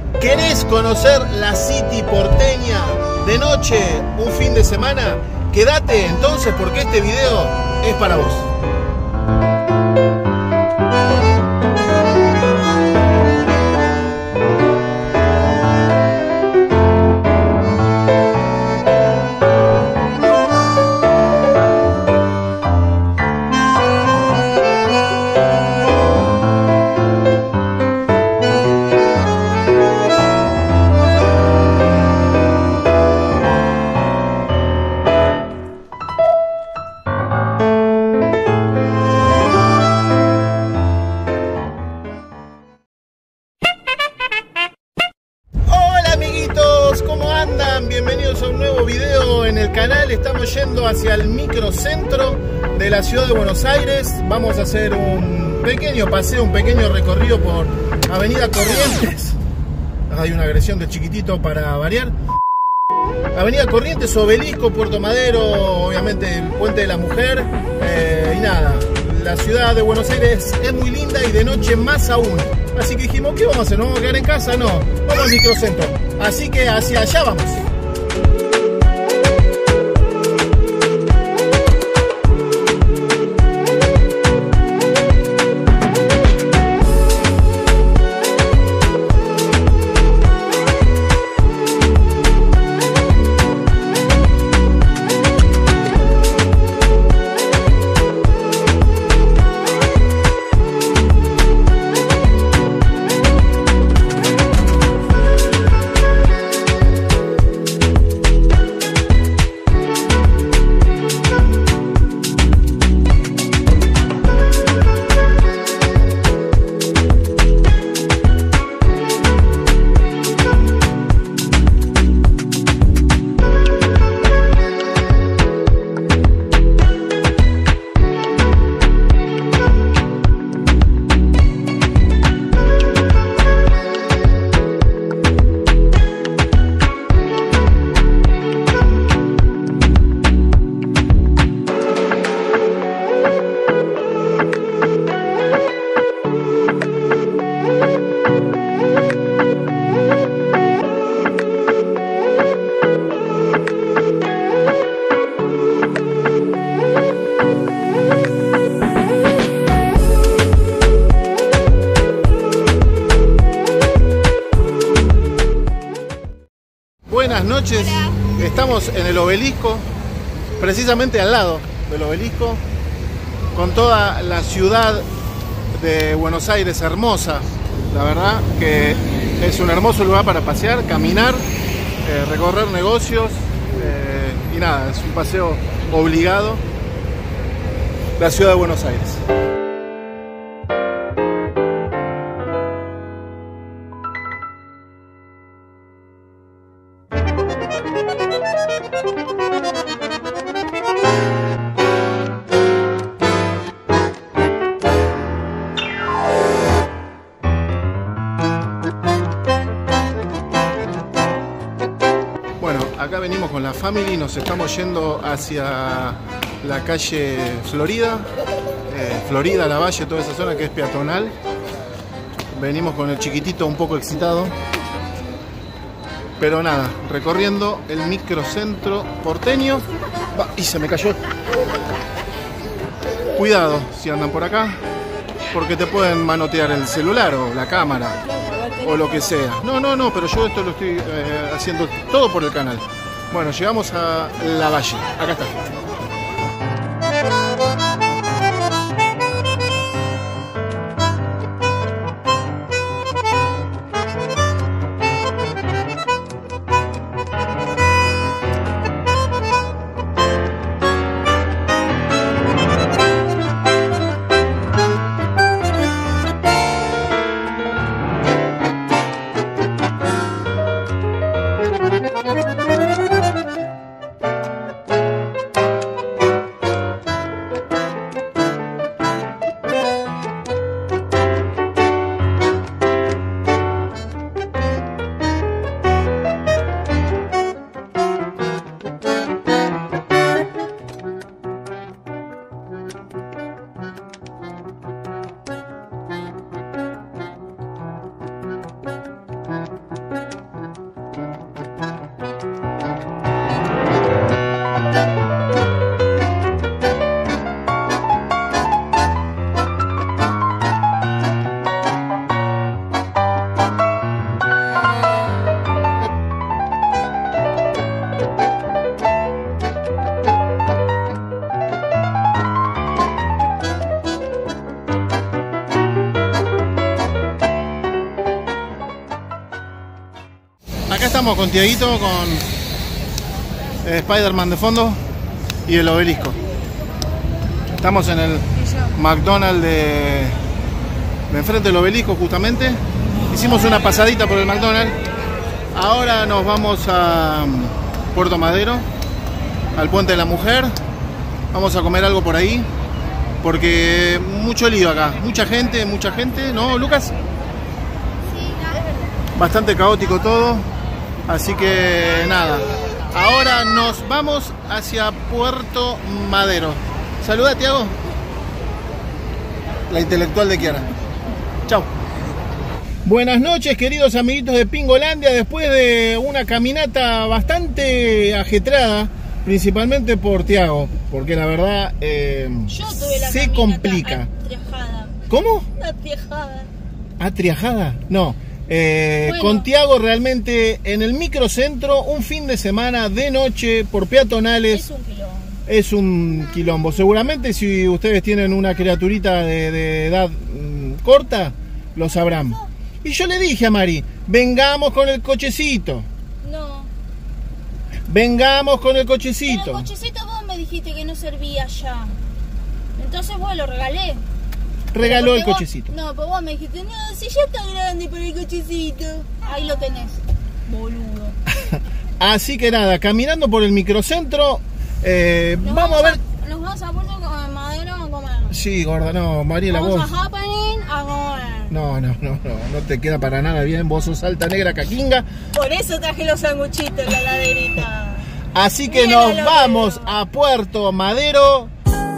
¿Querés conocer la City porteña de noche, un fin de semana? Quédate entonces porque este video es para vos. ¿Cómo andan? Bienvenidos a un nuevo video en el canal. Estamos yendo hacia el microcentro de la ciudad de Buenos Aires. Vamos a hacer un pequeño paseo, un pequeño recorrido por Avenida Corrientes. Hay una agresión de chiquitito para variar. Avenida Corrientes, Obelisco, Puerto Madero, obviamente el Puente de la Mujer. Y nada, la ciudad de Buenos Aires es muy linda y de noche más aún. Así que dijimos, ¿qué vamos a hacer? ¿No vamos a quedar en casa? No, vamos al microcentro. Así que hacia allá vamos. Buenas noches, estamos en el Obelisco, precisamente al lado del Obelisco, con toda la ciudad de Buenos Aires hermosa. La verdad que es un hermoso lugar para pasear, caminar, recorrer negocios y nada, es un paseo obligado, la ciudad de Buenos Aires. Acá venimos con la family, nos estamos yendo hacia la calle Florida, Florida, La Valle, toda esa zona que es peatonal. Venimos con el chiquitito un poco excitado, pero nada, recorriendo el microcentro porteño. Y se me cayó. Cuidado si andan por acá, porque te pueden manotear el celular o la cámara o lo que sea. No, pero yo esto lo estoy haciendo todo por el canal. Bueno, llegamos a La Valle. Acá está. estamos con Tiaguito, con Spider-Man de fondo y el obelisco. Estamos en el McDonald's de enfrente del obelisco justamente. Hicimos una pasadita por el McDonald's. Ahora nos vamos a Puerto Madero, al Puente de la Mujer. Vamos a comer algo por ahí, porque mucho lío acá, mucha gente, ¿no, Lucas? Sí, no, es verdad. Bastante caótico todo, así que nada. Ahora nos vamos hacia Puerto Madero. Saluda, Tiago. La intelectual de Kiara. Chao. Buenas noches, queridos amiguitos de Pingolandia. Después de una caminata bastante ajetreada, principalmente por Tiago, porque la verdad se complica. Atriajada. ¿Cómo? Atriajada. ¿Atriajada? No. Bueno. Con Tiago realmente en el microcentro, un fin de semana de noche por peatonales. Es un quilombo. Seguramente si ustedes tienen una criaturita de edad corta, lo sabrán. Y yo le dije a Mari, vengamos con el cochecito. No. Vengamos con el cochecito. Pero el cochecito vos me dijiste que no servía ya. Entonces vos lo regalé. Regaló el cochecito. No, pero vos me dijiste, no, si ya está grande para el cochecito. Ahí lo tenés, boludo. Así que nada, caminando por el microcentro, vamos a ver. Nos vamos a Puerto Madero a comer. Sí, gorda, no, Mariela, vos. Vamos a Happening a comer. No te queda para nada bien, vos sos alta negra caquinga. Por eso traje los sanguchitos en la laderita. Así que nos vamos a Puerto Madero.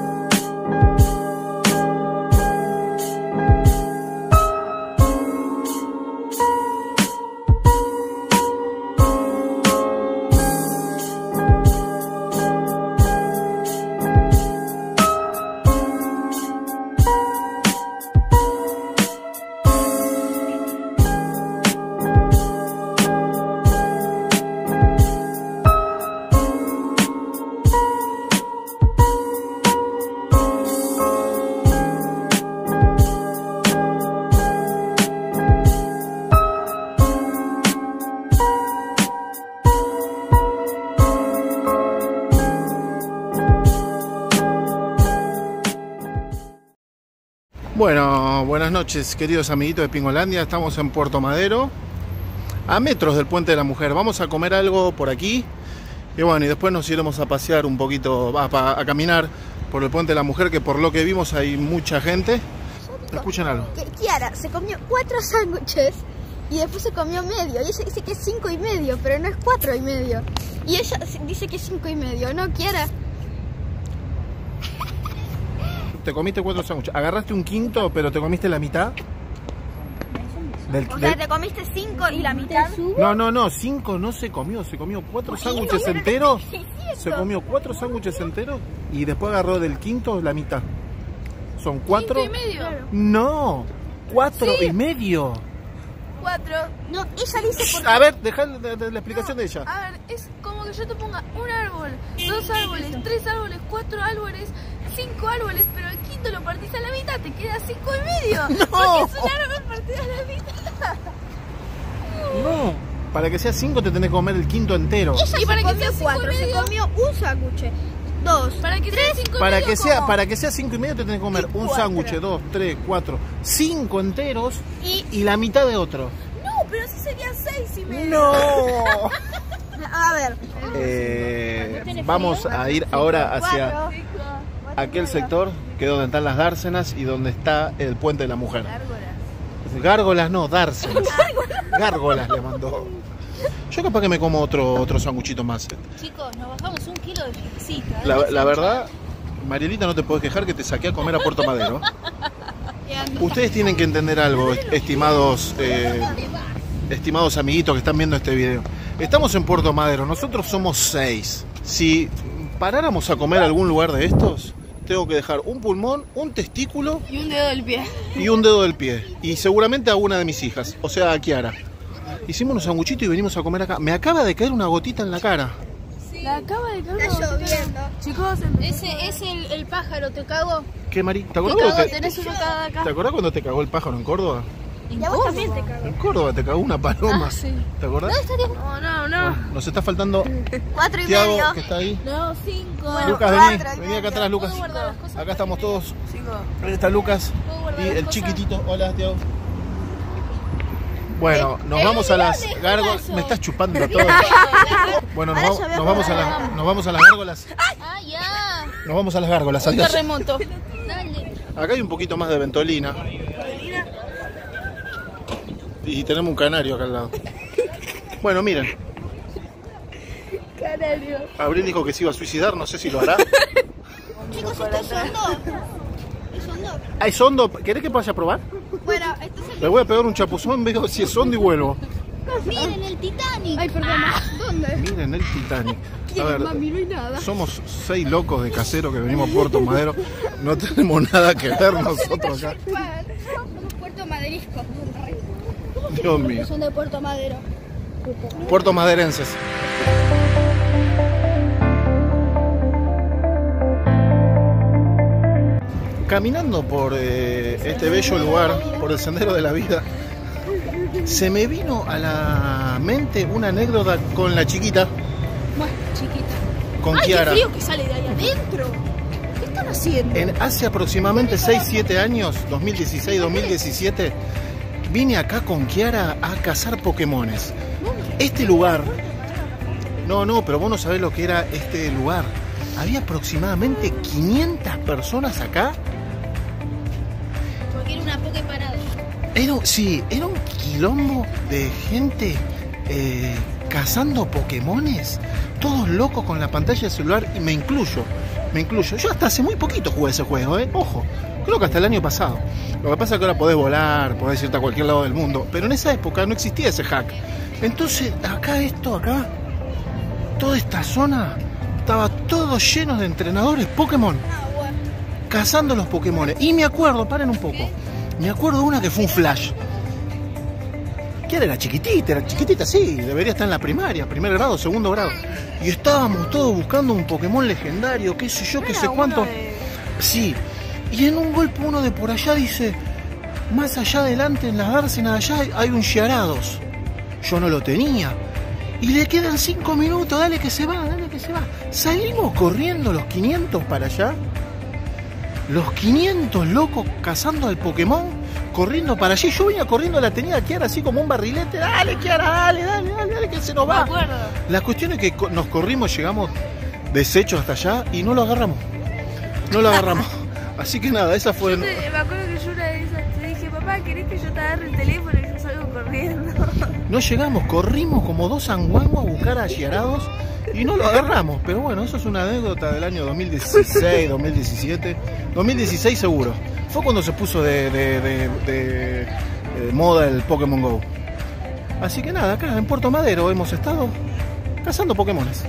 Bueno, buenas noches, queridos amiguitos de Pingolandia. Estamos en Puerto Madero, a metros del Puente de la Mujer. Vamos a comer algo por aquí y bueno, y después nos iremos a pasear un poquito, a caminar por el Puente de la Mujer, que por lo que vimos hay mucha gente. Escuchen algo. Kiara se comió 4 sándwiches y después se comió medio. Y ella dice que es 5,5, pero no es 4,5. Y ella dice que es 5,5, ¿no, Kiara? Te comiste 4 sándwiches. Agarraste un quinto, pero te comiste la mitad. O sea, te comiste 5 y la mitad. No, 5 no se comió. Se comió 4 sándwiches enteros. Se comió 4 sándwiches enteros y después agarró del quinto la mitad. Son 4. 5,5. No, 4,5. 4. No, ella dice por... A ver, dejá la explicación de ella. A ver, es como que yo te ponga un árbol, 2 árboles, 3 árboles, 4 árboles, 5 árboles, pero el quinto lo partís a la mitad, te queda 5,5. No. Porque es un árbol partido a la mitad. No, para que sea 5 te tenés que comer el quinto entero. Ella Y para se que comió sea 4, se 5,5. comió un sándwich, 2, Para que 3, sea 5,5. Para que sea 5,5 te tenés que comer un sándwich, 2, 3, 4, 5 enteros y la mitad de otro. No, pero así sería 6,5. No. A ver. Vamos a ir ahora hacia aquel sector que es donde están las dársenas y donde está el Puente de la Mujer. Gárgolas no, dársenas. Gárgolas le mandó. Yo capaz que me como otro sanguchito más. Chicos, nos bajamos 1 kilo de pizza. La verdad, Marielita, no te podés quejar que te saqué a comer a Puerto Madero. Ustedes tienen que entender algo, estimados amiguitos que están viendo este video. Estamos en Puerto Madero, nosotros somos 6. Si paráramos a comer a algún lugar de estos, tengo que dejar un pulmón, un testículo Y un dedo del pie. y un dedo del pie. Y seguramente a una de mis hijas, o sea, a Kiara. Hicimos unos sanguchitos y venimos a comer acá. Me acaba de caer una gotita en la cara. La acaba de caer. Está lloviendo. Chicos, Ese es el pájaro, ¿te cago? ¿Qué, Mari? ¿Te te acordás cago, cuando tenés uno cada acá. ¿Te acordás cuando te cagó el pájaro en Córdoba? Y a vos también te cagó. En Córdoba te cagó una paloma. Ah, sí. ¿Te acordás? ¿Dónde está Diego? No. Nos está faltando 4 y Tiago, medio. que está ahí. No, 5. Bueno, Lucas, cuatro y vení acá atrás, Lucas. ¿Puedo guardar las cosas? Acá estamos todos. 5. Ahí está Lucas ¿Puedo guardar y las el cosas? chiquitito. Hola, Tiago. Bueno, nos vamos a las gárgolas. Me estás chupando todo. Bueno, Ahora yo voy a nos vamos a las gárgolas. Ah, ya. Nos vamos a las gárgolas. Un Adiós. terremoto. Dale. Acá hay un poquito más de ventolina. Y tenemos un canario acá al lado. Bueno, miren. Canario. Abril dijo que se iba a suicidar, no sé si lo hará. Chicos, esto es hondo. Es hondo. ¿Es hondo? ¿Querés que vaya a probar? Bueno, esto es Le voy a pegar un chapuzón, veo si es hondo y vuelvo. Miren el Titanic. Ay, perdón. ¿Dónde? Miren el Titanic. A ver, Mami, no hay nada. somos 6 locos de casero que venimos a Puerto Madero. No tenemos nada que ver nosotros acá. Somos Puerto Maderisco. Dios mío. Son de Puerto Madero. Puerto Maderenses. Caminando por este bello lugar, por el Sendero de la Vida, se me vino a la mente una anécdota con la chiquita, Bueno, chiquita. con Ay, Kiara. qué frío que sale de ahí adentro. ¿Qué están haciendo? Hace aproximadamente 6-7 años, 2016-2017, vine acá con Kiara a cazar Pokémones. Este lugar, no, pero vos no sabés lo que era este lugar. Había aproximadamente 500 personas acá. Porque era una poke parada. Era un quilombo de gente cazando Pokémones. Todos locos con la pantalla del celular y me incluyo. Yo hasta hace muy poquito jugué ese juego, ojo. Creo que hasta el año pasado. Lo que pasa es que ahora podés volar, podés irte a cualquier lado del mundo. Pero en esa época no existía ese hack. Entonces, acá, toda esta zona estaba todo lleno de entrenadores Pokémon. Cazando los Pokémon. Y me acuerdo, paren un poco. Me acuerdo de una que fue un flash. Que era chiquitita, sí, debería estar en la primaria, primer grado, segundo grado. Y estábamos todos buscando un Pokémon legendario, qué sé yo, qué sé cuánto. Sí, y en un golpe uno de por allá dice, más allá adelante en las dársenas allá hay un Gyarados. Yo no lo tenía. Y le quedan 5 minutos, dale que se va. Salimos corriendo los 500 para allá. Los 500 locos cazando al Pokémon, corriendo para allí. Yo venía corriendo, la tenía a Kiara así como un barrilete. Dale, Kiara, dale, que se nos va. La cuestión es que nos corrimos, llegamos deshechos hasta allá y no lo agarramos. Así que nada, esa fue... Me acuerdo que yo una de esas te dije, papá, ¿querés que yo te agarre el teléfono y yo salgo corriendo? No llegamos, corrimos como dos sanguangos a buscar a Gyarados y no lo agarramos. Pero bueno, eso es una anécdota del año 2016, 2017, 2016 seguro. Fue cuando se puso de moda el Pokémon GO. Así que nada, acá en Puerto Madero hemos estado cazando Pokémones.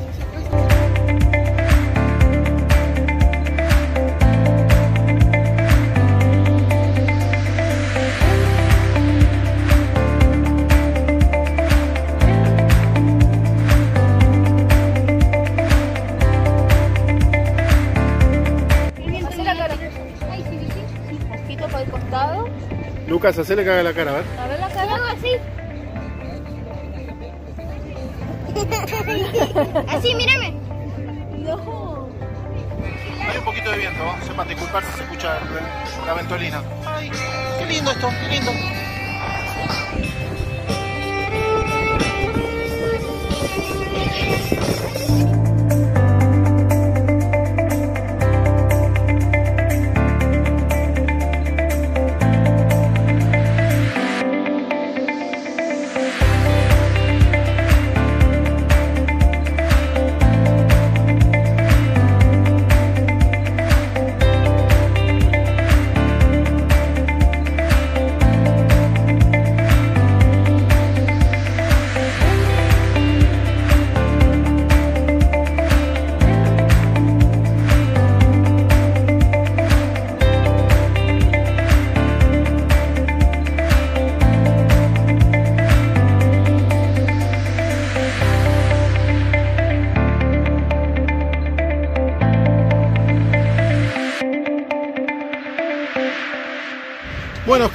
Lucas, hacele que haga la cara, a ver. A ver la cara. Así. Así, mírame. No. Hay un poquito de viento, sepan disculpar si se escucha la ventolina. Ay, qué lindo esto, qué lindo.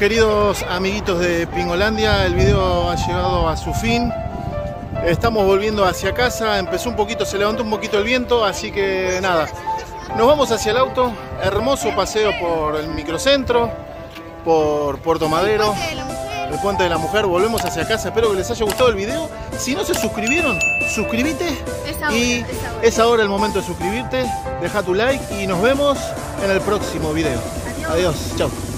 queridos amiguitos de Pingolandia, el video ha llegado a su fin. Estamos volviendo hacia casa, empezó un poquito, se levantó un poquito el viento, así que nada. Nos vamos hacia el auto, hermoso paseo por el microcentro, por Puerto Madero, el Puente de la Mujer. Volvemos hacia casa, espero que les haya gustado el video. Si no se suscribieron, suscríbete. Y es ahora el momento de suscribirte, deja tu like y nos vemos en el próximo video. Adiós, chao.